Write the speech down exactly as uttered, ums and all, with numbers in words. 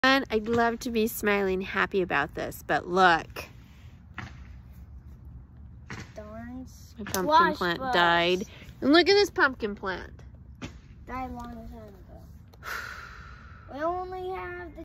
And I'd love to be smiling happy about this, but look. Darn. My pumpkin Squash plant bugs. died. And look at this pumpkin plant. Died a long time ago. We only have the